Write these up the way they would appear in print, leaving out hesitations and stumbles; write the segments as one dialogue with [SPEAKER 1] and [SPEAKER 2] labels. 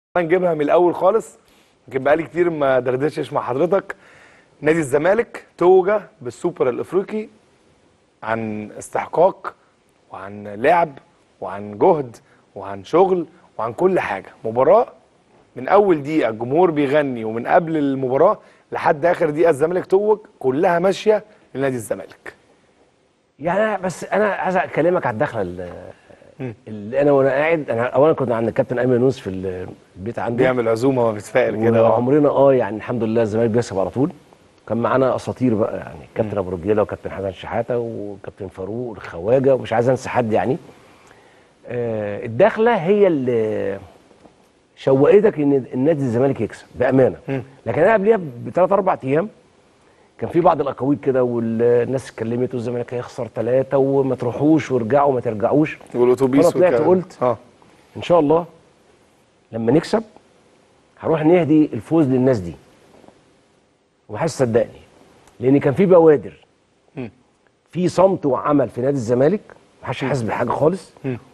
[SPEAKER 1] نجيبها من الاول خالص. يمكن بقالي كتير ما دردشش مع حضرتك. نادي الزمالك توج بالسوبر الافريقي عن استحقاق وعن لعب وعن جهد وعن شغل وعن كل حاجه. مباراه من اول دقيقه الجمهور بيغني، ومن قبل المباراه لحد اخر دقيقه الزمالك توج، كلها ماشيه لنادي الزمالك.
[SPEAKER 2] يعني بس انا عايز اكلمك على الدخله اللي انا وانا قاعد. انا اولا كنا عند الكابتن ايمن يونس في البيت عنده
[SPEAKER 1] بيعمل عزومه وبيتفائل كده.
[SPEAKER 2] وعمرنا يعني الحمد لله الزمالك بيكسب على طول. كان معانا اساطير بقى، يعني كابتن ابو رجيله وكابتن حسن شحاته وكابتن فاروق والخواجه، ومش عايز انسى حد يعني. الدخله هي اللي شوقتك ان النادي الزمالك يكسب بامانه. لكن انا قبليها بثلاث اربع ايام كان في بعض الاقاويل كده، والناس اتكلمت والزمالك هيخسر 3 وما تروحوش وارجعوا وما ترجعوش،
[SPEAKER 1] والاتوبيس.
[SPEAKER 2] فانا طلعت قلت ان شاء الله لما نكسب هروح نهدي الفوز للناس دي، ومحدش صدقني، لان كان في بوادر في صمت وعمل في نادي الزمالك، محدش حاسس بحاجه خالص،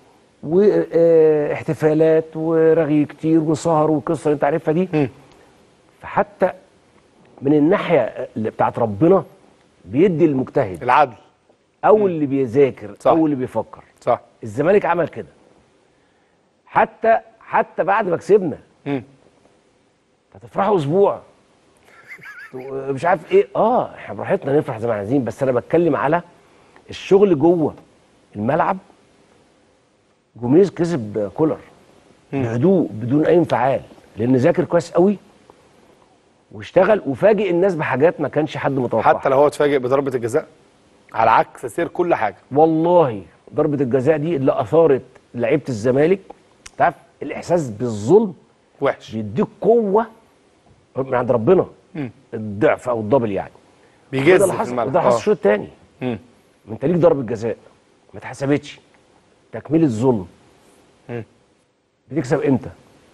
[SPEAKER 2] واحتفالات ورغي كتير وسهر والقصه اللي انت عارفها دي. فحتى من الناحيه اللي بتاعت ربنا بيدي المجتهد
[SPEAKER 1] العدل
[SPEAKER 2] او اللي بيذاكر
[SPEAKER 1] صح.
[SPEAKER 2] او اللي بيفكر.
[SPEAKER 1] صح.
[SPEAKER 2] الزمالك عمل كده حتى بعد ما كسبنا. هتفرحوا اسبوع مش عارف ايه، احنا براحتنا نفرح زي ما عايزين، بس انا بتكلم على الشغل جوه الملعب. جوميز كسب كولر بهدوء بدون اي انفعال، لان ذاكر كويس قوي واشتغل وفاجئ الناس بحاجات ما كانش حد متوقعها.
[SPEAKER 1] حتى لو هو اتفاجئ بضربه الجزاء على عكس سير كل حاجه.
[SPEAKER 2] والله ضربه الجزاء دي اللي اثارت لعيبه الزمالك، تعرف الاحساس بالظلم
[SPEAKER 1] وحش،
[SPEAKER 2] بيديك قوه من عند ربنا، الضعف او الدبل يعني.
[SPEAKER 1] بيجز في الملعب.
[SPEAKER 2] ده حصل الشوط الثاني. انت ليك ضربه جزاء ما اتحسبتش، تكميل الظلم. بتكسب امتى؟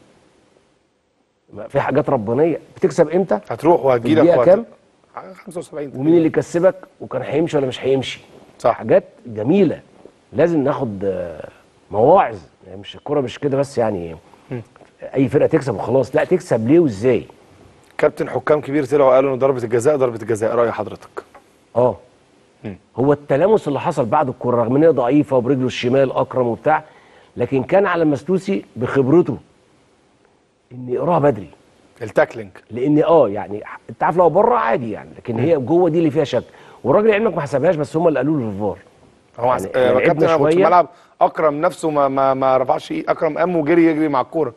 [SPEAKER 2] في حاجات ربانيه. بتكسب امتى؟
[SPEAKER 1] هتروح وهتجيلك
[SPEAKER 2] الدقيقه كام؟
[SPEAKER 1] 75.
[SPEAKER 2] ومين اللي يكسبك وكان هيمشي ولا مش هيمشي؟
[SPEAKER 1] صح.
[SPEAKER 2] حاجات جميله لازم ناخد مواعظ. يعني مش الكوره مش كده بس، يعني اي فرقه تكسب وخلاص، لا تكسب ليه وازاي.
[SPEAKER 1] كابتن حكام كبير طلعوا قالوا ان ضربه الجزاء ضربه الجزاء، راي حضرتك؟
[SPEAKER 2] هو التلامس اللي حصل بعد الكوره رغم ان هي ضعيفه وبرجله الشمال اكرم وبتاع، لكن كان على مسلوسي بخبرته ان يقراها بدري
[SPEAKER 1] التاكلينج،
[SPEAKER 2] لان يعني انت عارف لو بره عادي يعني، لكن هي جوه دي اللي فيها شك. والراجل علمك ما حسبهاش، بس هم اللي قالوا له في الفار.
[SPEAKER 1] هو يعني كابتن انا كنت في الملعب، اكرم نفسه ما رفعش اكرم قام وجري يجري مع الكوره.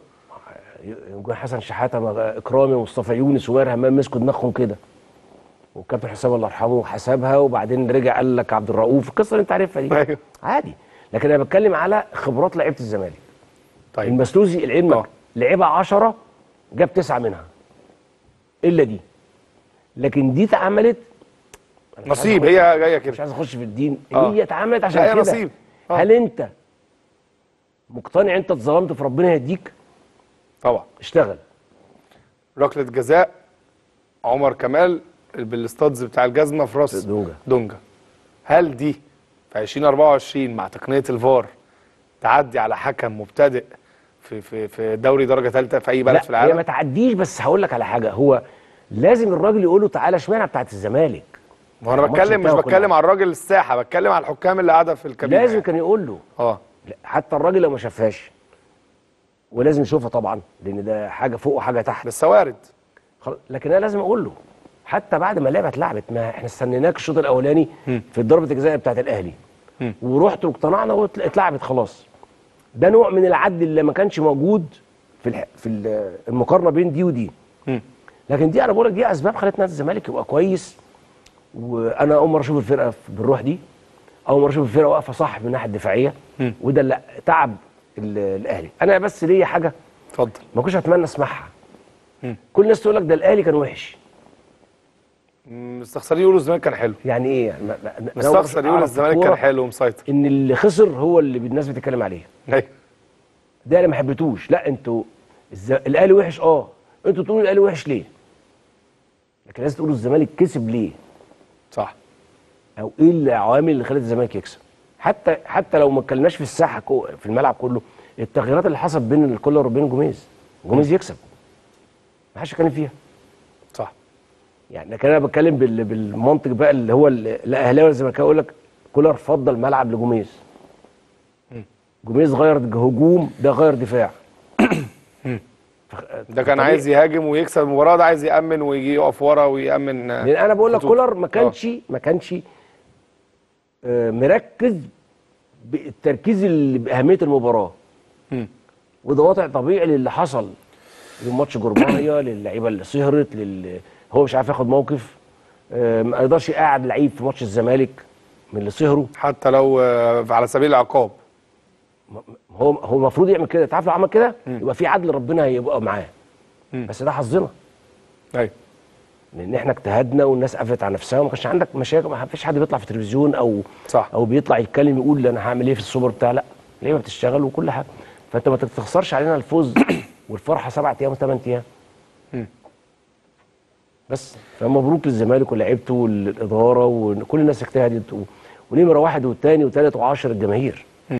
[SPEAKER 2] حسن شحاته اكرامي ومصطفى يونس وماهر همام مسكوا دماغهم كده، والكابتن حسام الله يرحمه حسبها، وبعدين رجع قال لك عبد الرؤوف القصه اللي انت عارفها دي.
[SPEAKER 1] ايوه
[SPEAKER 2] عادي. لكن انا بتكلم على خبرات لعيبه الزمالك.
[SPEAKER 1] طيب
[SPEAKER 2] المسلوسي العلم لعبها 10 جاب 9 منها الا دي، لكن دي اتعملت
[SPEAKER 1] نصيب. هي جايه كده،
[SPEAKER 2] مش عايز اخش في الدين. هي اتعملت عشان كده.
[SPEAKER 1] نصيب.
[SPEAKER 2] هل انت مقتنع انت اتظلمت في ربنا يهديك؟
[SPEAKER 1] طبعا.
[SPEAKER 2] اشتغل.
[SPEAKER 1] ركله جزاء عمر كمال بالاستادز بتاع الجزمه في راس دونجا. هل دي في 2024 مع تقنيه الفار تعدي على حكم مبتدئ في دوري درجه ثالثه في اي بلد في العالم؟
[SPEAKER 2] هي ما تعديش، بس هقول لك على حاجه. هو لازم الراجل يقول له تعالى اشمعنى بتاعت الزمالك.
[SPEAKER 1] ما انا بتكلم، مش بتكلم على الراجل الساحه، بتكلم على الحكام اللي قاعده في الكابينه.
[SPEAKER 2] لازم كان يقول له. حتى الراجل لو ما شافهاش، ولازم يشوفها طبعا، لان ده حاجه فوق وحاجه تحت،
[SPEAKER 1] بس وارد.
[SPEAKER 2] لكن انا لازم اقول له حتى بعد ما اللعبه اتلعبت. ما احنا استنيناك الشوط الاولاني في ضربه الجزاء بتاعت الاهلي، ورحت واقتنعنا واتلعبت خلاص. ده نوع من العدل اللي ما كانش موجود في المقارنه بين دي ودي. لكن دي انا بقول لك دي اسباب خلت نادي الزمالك يبقى كويس. وانا اول مره اشوف الفرقه بالروح دي، اول مره اشوف الفرقه واقفه صح من الناحيه الدفاعيه، وده اللي تعب الاهلي. انا بس ليا حاجه
[SPEAKER 1] اتفضل
[SPEAKER 2] ما كنتش اتمنى اسمعها. كل الناس تقول لك ده الاهلي كان وحش.
[SPEAKER 1] مستخسرين يقولوا الزمالك كان حلو.
[SPEAKER 2] يعني ايه يعني؟
[SPEAKER 1] مستخسر يقول الزمالك كان حلو ومسيطر.
[SPEAKER 2] ان اللي خسر هو اللي الناس بتتكلم عليه.
[SPEAKER 1] ايوه
[SPEAKER 2] ده انا ما حبيتوش. لا انتوا الاهلي وحش، انتوا تقولوا الاهلي وحش ليه؟ لكن لازم تقولوا الزمالك كسب ليه؟
[SPEAKER 1] صح.
[SPEAKER 2] او ايه العوامل اللي خلت الزمالك يكسب؟ حتى لو ما اتكلمناش في الساحه في الملعب كله، التغييرات اللي حصلت بين الكولر وبين جوميز جوميز يكسب، ما حدش يتكلم فيها.
[SPEAKER 1] صح.
[SPEAKER 2] يعني لكن انا بتكلم بالمنطق بقى اللي هو الاهلاوي زي ما كان اقول لك، كولر فضل الملعب لجوميز. جوميز غير هجوم، ده غير دفاع.
[SPEAKER 1] ده كان عايز يهاجم ويكسب المباراه، ده عايز يامن ويجي يقف ورا ويامن.
[SPEAKER 2] لان انا بقول لك
[SPEAKER 1] خطوط.
[SPEAKER 2] كولر ما كانش مركز بالتركيز اللي باهميه المباراه. وده وضع طبيعي للي حصل يوم ماتش جورمايا، للعيبه اللي سهرت، هو مش عارف ياخد موقف. ما يقدرش يقعد لعيب في ماتش الزمالك من اللي سهروا،
[SPEAKER 1] حتى لو على سبيل العقاب.
[SPEAKER 2] هو المفروض يعمل كده. تعرف لو عمل كده يبقى في عدل، ربنا هيبقى معاه. بس ده حظنا،
[SPEAKER 1] ايوه،
[SPEAKER 2] لان احنا اجتهدنا والناس قفلت على نفسها وما كانش عندك مشاكل. ما فيش حد بيطلع في التلفزيون
[SPEAKER 1] صح.
[SPEAKER 2] او بيطلع يتكلم يقول انا هعمل ايه في السوبر بتاع، لا، اللعيبه بتشتغل وكل حاجه. فانت ما تخسرش علينا الفوز والفرحه 7 ايام و8 ايام. بس فمبروك للزمالك ولاعيبته والاداره وكل الناس اجتهدت، ونمره واحد والثاني والثالث وعاشر الجماهير.